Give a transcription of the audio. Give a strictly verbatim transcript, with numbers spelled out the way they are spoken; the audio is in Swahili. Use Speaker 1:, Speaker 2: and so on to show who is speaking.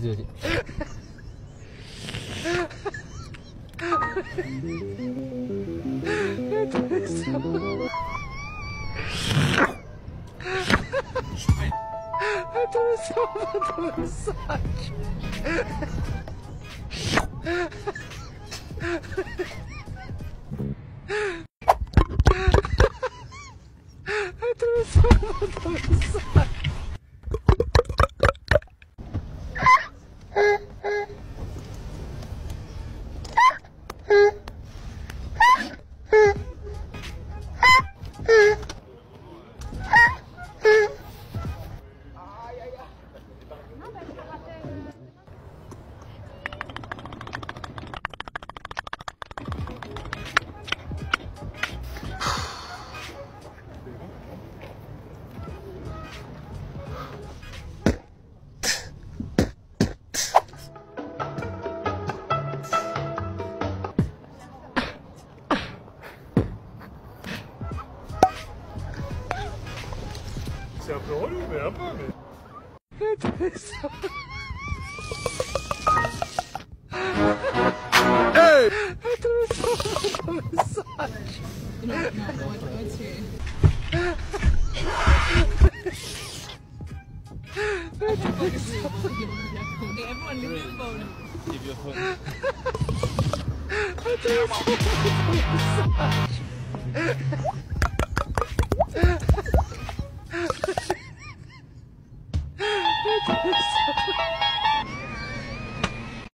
Speaker 1: Jadi. Это самое Сач. Это самое Сач.
Speaker 2: C'est un peu relou, mais un peu, mais...
Speaker 1: Hey! Это самое Сач.
Speaker 3: No, no, what, what's your... Okay, everyone leave your phone.
Speaker 1: Leave your phone.
Speaker 3: Это самое Сач.